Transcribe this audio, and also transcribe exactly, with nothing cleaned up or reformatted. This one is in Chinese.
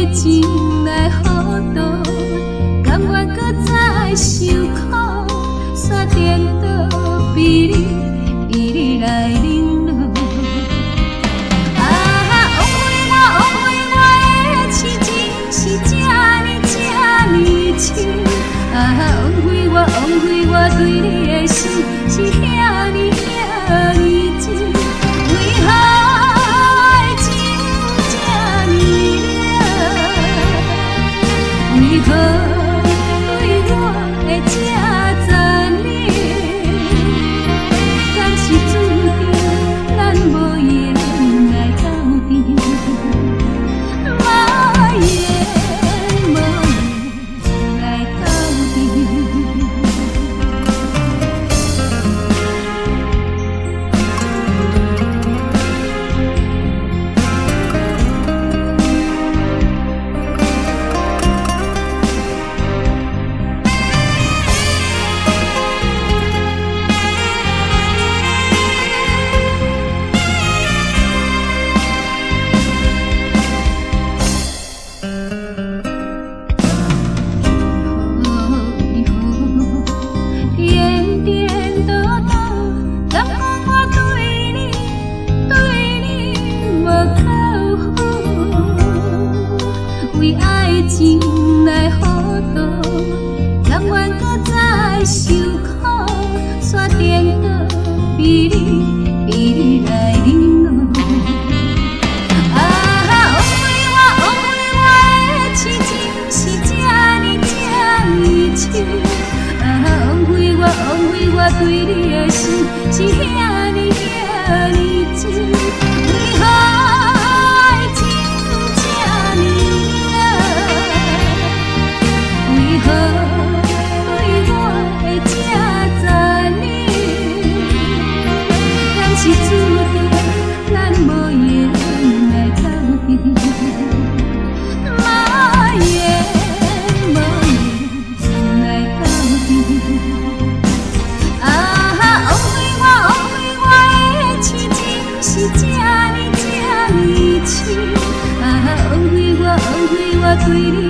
情来糊涂，甘愿搁再受苦，煞颠倒比你比你来冷落。啊，枉费我，枉费我的痴情是这呢这呢深。啊，枉费我，枉费我对你的心是遐呢遐呢真。为何爱情这呢冷？为何对我会这残忍？敢是注定咱无缘来斗阵？无缘无缘来斗阵。为爱情来糊涂，甘愿搁再受苦，煞颠倒比你比你来冷落。啊，枉费我，枉费我的痴情是这呢这呢深。啊，枉费我，枉费我对你的心是遐呢遐呢真。为何爱情这呢冷？为何对我会这残忍？敢是注定咱无缘来斗阵？无缘无缘来斗阵。啊，枉费我，枉费我的痴情是这呢这呢深。啊，枉费我，枉费我对你